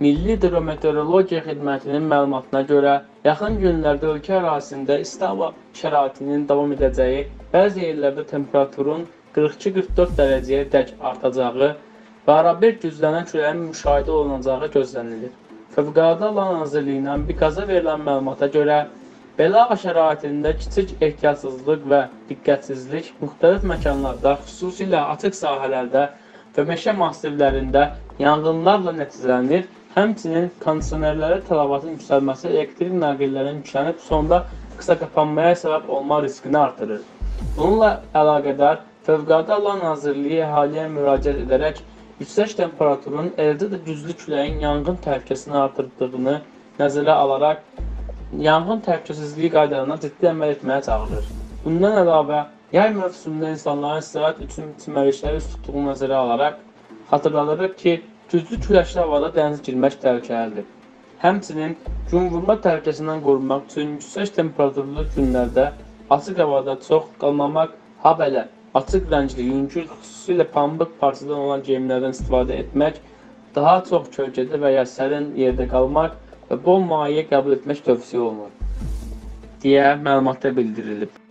Milli Hidrometeorologiya Xidmətinin məlumatına görə, yaxın günlərdə ölkə ərazisində isti hava şəraitinin davam edəcəyi, bəzi yerlərdə temperaturun 42-44 dərəcəyə dək artacağı və arabir güclənən küləyin müşahidə olunacağı gözlənilir. Fövqəladə Hallar Nazirliyindən BİKAZ-a verilən məlumata görə, belə hava şəraitində kiçik ehtiyatsızlıq və diqqətsizlik müxtəlif məkanlarda, xüsusilə açıq sahələrdə və meşə massivlərində yanğınlarla nəticələnir. Həmçinin kondisionerlərə tələbatın yüksəlməsi elektrik nəqillərinin yüklənib sonda qısa qapanmaya səbəb olma riskini artırır. Bununla əlaqədar Fövqəladə Hallar Nazirliyi əhaliyə müraciət edərək yüksək temperaturun, eləcə də güclü küləyin yanğın təhlükəsini artırdığını nəzərə alaraq yanğın təhlükəsizliyi qaydalarına ciddi əməl etməyə çağırır. Bundan əlavə, yay mövsümündə insanların istirahət üçün çimərlikləri üst tutduğunu nəzərə alaraq xatırladırıq ki, güclü küləşli havada dənizə girmək təhlükəlidir. Həmçinin günvurma təhlükəsindən qorunmaq üçün yüksək temperaturlu günlərdə açıq havada çox qalmamaq, habelə açıq rəngli, yüngül, xüsusilə pambıq parçadan olan geyimlərdən istifadə etmək, daha çox kölgədə və ya sərin yerdə qalmaq və bol maye qəbul etmək tövsiyə olunur, deyə məlumatda bildirilib.